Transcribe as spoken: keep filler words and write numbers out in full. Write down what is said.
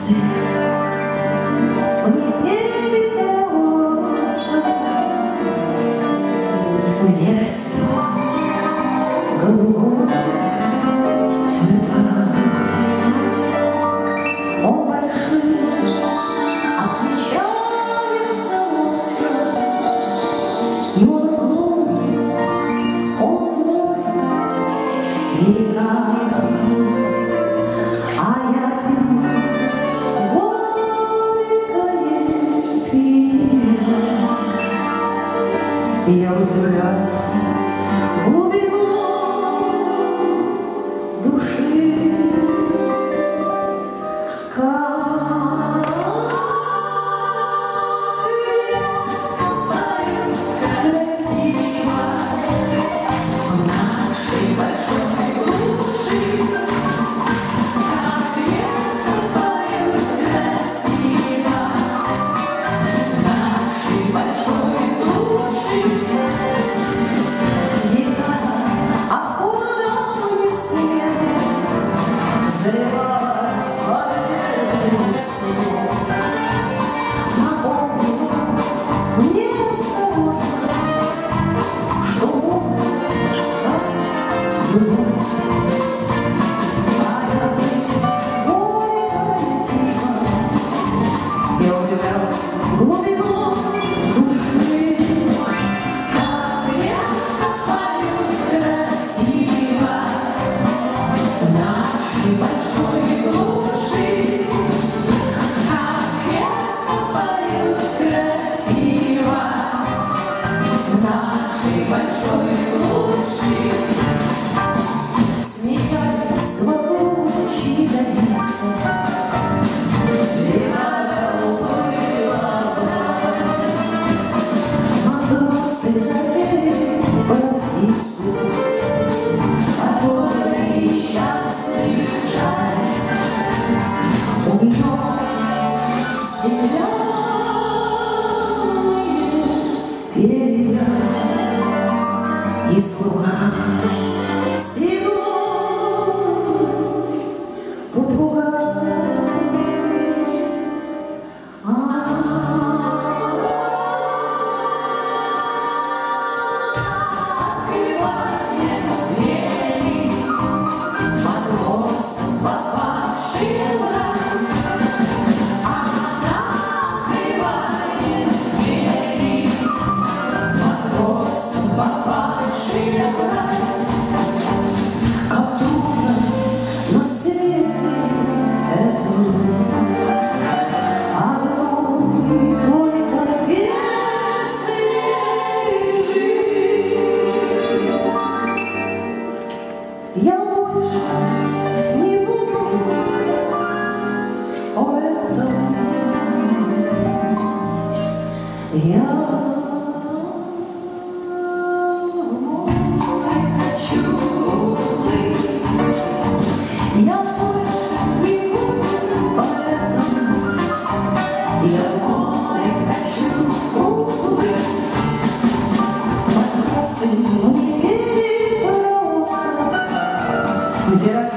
птицы мне пели просто, где растет голубой тюльпан. Он большим отличается остров, и он огромный, он злой, великан. Я удивляюсь глубиной души, как копают красиво в нашей большой глуши, как копают красиво в нашей большой глуши. И слуга стеной попугай. Открывает двери под носом попавший враг. Она открывает двери под носом попавший враг. Как трудно на свете этом одной только песней жить. Я больше не буду о этом. Я где